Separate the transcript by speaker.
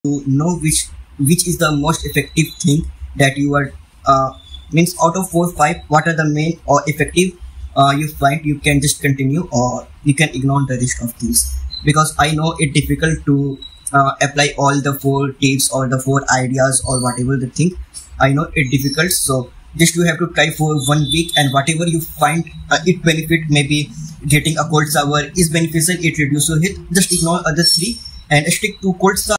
Speaker 1: to know which is the most effective thing that you are means out of 4 5 what are the main or effective you find. You can just continue or you can ignore the rest of things, because I know it's difficult to apply all the 4 tips or the 4 ideas or whatever the thing. I know it's difficult, so just you have to try for 1 week, and whatever you find it benefit, maybe getting a cold shower is beneficial, it reduces your heat, just ignore other 3 and stick to cold shower.